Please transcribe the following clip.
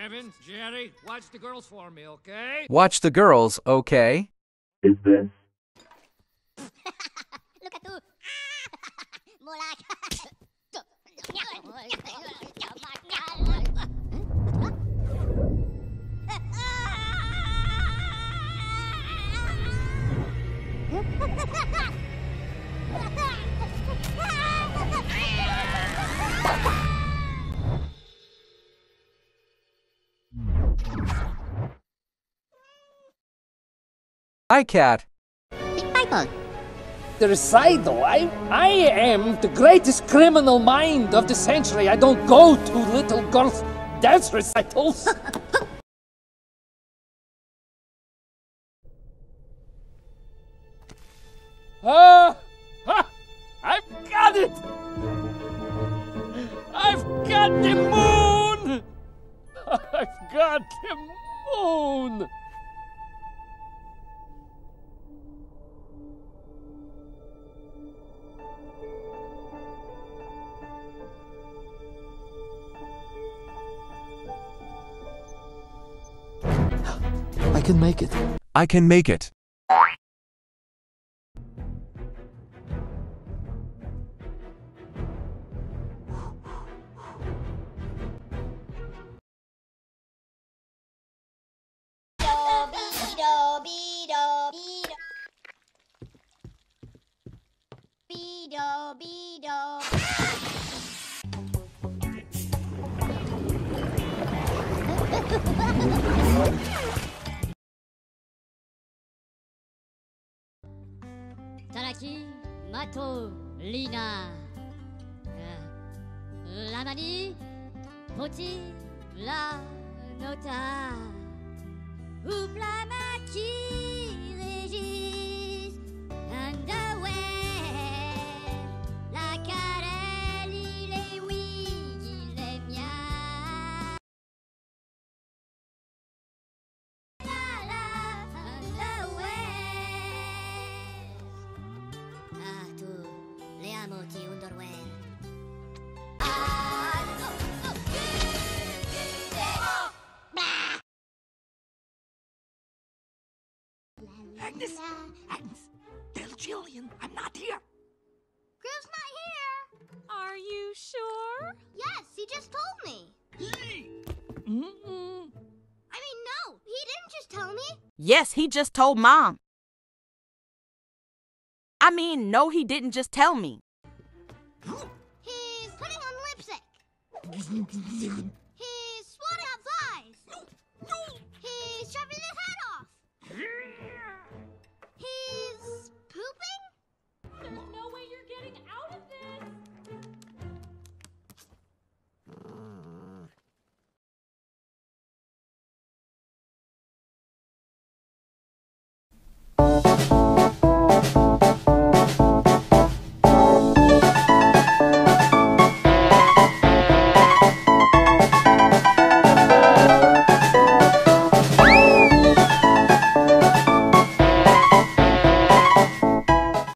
Kevin, Jerry, watch the girls for me, okay? Watch the girls, okay? Is this? Look at you. More Hi, Cat. Big Bible. The recital. I am the greatest criminal mind of the century. I don't go to little girls' dance recitals. I've got it! I've got the moon! I've got the moon! I can make it. I can make it. Taraki, Mato, Lina. Lamani, Poti, La, Nota. Oupla, Maki, Régis, Underwear. La carelle, il est oui, il est bien. La, Underwear. Ah, tu, le amo ti Underwear. Agnes! Agnes! Tell Jillian I'm not here! Grill's not here! Are you sure? Yes, he just told me. I mean, no, he didn't just tell me. Yes, he just told Mom. I mean, no, he didn't just tell me. He's putting on lipstick. He's swatting out flies. He's shoving